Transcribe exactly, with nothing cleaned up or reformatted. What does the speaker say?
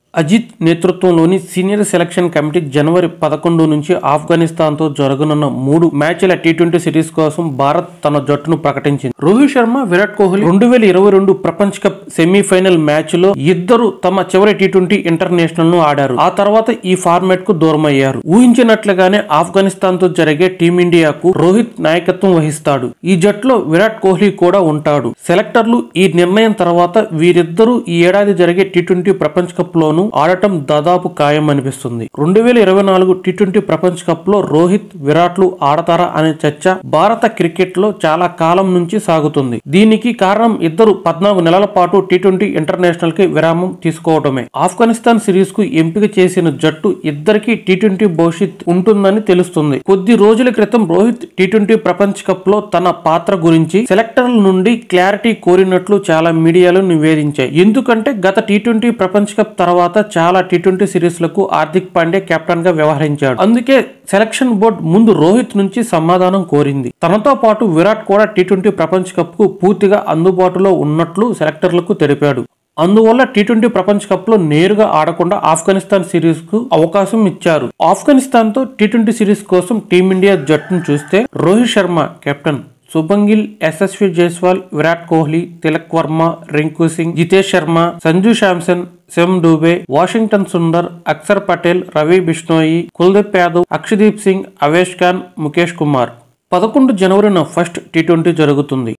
అజిత్ నేతృత్వంలోని senior selection committee జనవరి పదకొండు నుంచి ఆఫ్ఘనిస్తాన్తో జరగనున్న మూడు మ్యాచ్ల టీ ట్వంటీ సిరీస్ కోసం భారత్ తన జట్టును ప్రకటించింది. రోహిత్ శర్మ, విరాట్ కోహ్లీ రెండు వేల ఇరవై రెండు ప్రపంచ కప్ సెమీఫైనల్ మ్యాచ్ లో ఇద్దరు తమ చివరి టీ ట్వంటీ ఇంటర్నేషనల్ ను ఆడారు. ఆ తర్వాత ఈ ఫార్మాట్ కు దూరమయ్యారు. ఊహించినట్లుగానే ఆఫ్ఘనిస్తాన్ తో జరిగే టీమిండియాకు రోహిత్ నాయకత్వం వహిస్తాడు. ఈ జట్టులో విరాట్ కోహ్లీ కూడా ఉంటాడు. సెలెక్టర్లు ఈ నిర్ణయం తర్వాత వీరిద్దరూ ఈ ఏడాది జరిగే టీ ట్వంటీ ప్రపంచ కప్ లోను ఆడటం దాదాపు ఖాయం అనిపిస్తుంది. రెండు వేల ఇరవై నాలుగు టీ ట్వంటీ ప్రపంచ కప్ లో రోహిత్, విరాట్లు ఆడతారా అనే చర్చ భారత క్రికెట్ లో చాలా కాలం నుంచి సాగుతుంది. దీనికి కారణం ఇద్దరు పద్నాలుగు నెలల పాటు టీ ట్వంటీ ఇంటర్నేషనల్ కి విరామం తీసుకోవడమే. ఆఫ్ఘనిస్తాన్ సిరీస్ కు ఎంపిక చేసిన జట్టు ఇద్దరికి టీ ట్వంటీ భవిష్యత్ ఉంటుందని తెలుస్తుంది. కొద్ది రోజుల క్రితం రోహిత్ టీ ట్వంటీ ప్రపంచ కప్ లో తన పాత్ర గురించి సెలెక్టర్ల నుండి క్లారిటీ కోరినట్లు చాలా మీడియాలు నివేదించాయి. ఎందుకంటే గత టీ ట్వంటీ ప్రపంచ కప్ తర్వాత చాలా టీ ట్వంటీ సిరీస్ లకు హార్దిక్ పాండ్యా కెప్టెన్ గా వ్యవహరించాడు. అందుకే సెలక్షన్ బోర్డు ముందు రోహిత్ నుంచి సమాధానం కోరింది. తనతో పాటు విరాట్ కూడా టీ ట్వంటీ ప్రపంచ కప్ కు పూర్తిగా అందుబాటులో ఉన్నట్లు సెలెక్టర్లకు తెలిపాడు. అందువల్ల టీ ట్వంటీ ప్రపంచ కప్ లో నేరుగా ఆడకుండా ఆఫ్ఘనిస్తాన్ సిరీస్ కు అవకాశం ఇచ్చారు. ఆఫ్ఘనిస్తాన్ తో టీ ట్వంటీ సిరీస్ కోసం టీమిండియా జట్టును చూస్తే రోహిత్ శర్మ కెప్టెన్, శుభం గిల్, యశస్వి జైస్వాల్, విరాట్ కోహ్లీ, తిలక్ వర్మ, రింకు సింగ్, జితేష్ శర్మ, సంజు శాంసన్, శివం దూబే, వాషింగ్టన్ సుందర్, అక్షర్ పటేల్, రవి బిష్ణోయి, కుల్దీప్ యాదవ్, అక్షదీప్ సింగ్, అవేష్ ఖాన్, ముఖేష్ కుమార్. పదకొండు జనవరిన ఫస్ట్ టీ ట్వంటీ జరుగుతుంది.